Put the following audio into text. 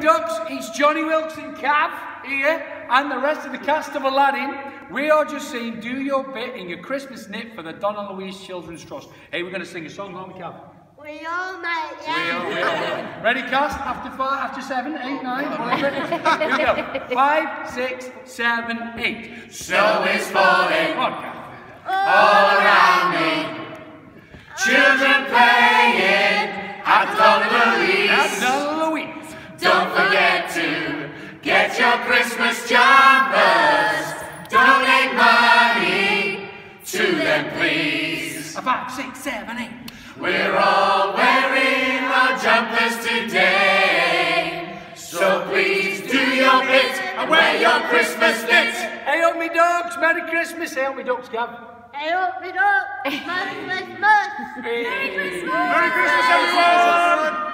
ducks, it's Jonny Wilkes and Cav here, and the rest of the cast of Aladdin. We are just saying, do your bit in your Christmas knit for the Donna Louise Children's Trust. Hey, we're going to sing a song, aren't we, Cav? We all, mate, yeah. We are. Ready, cast? After 7, 8, 9, whatever. Here we go. 5, 6, 7, 8. Snow is falling all around me. Children playing at Donna Louise. Don't forget to get your Christmas jumpers. Donate money to them, please. 5, 6, 7, 8. We're all wearing our jumpers today. So please do your bit and wear your Christmas knit. Hey up me dogs, Merry Christmas. Hey up me ducks, Cav. Hey up, me ducks. Merry Christmas. Merry Christmas. Merry Christmas, everyone.